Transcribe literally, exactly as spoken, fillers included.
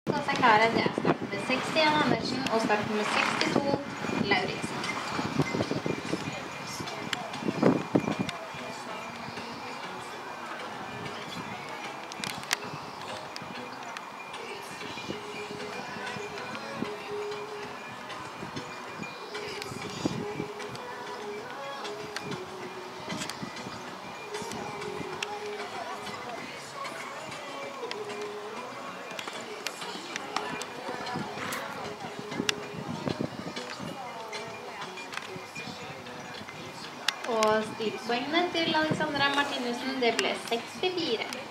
Stå seg klare, det er start med sekstien Andersen og start med sekstito Lauritsen. Og stilpoengene til Alexandra Martinussen, det ble sekstifire.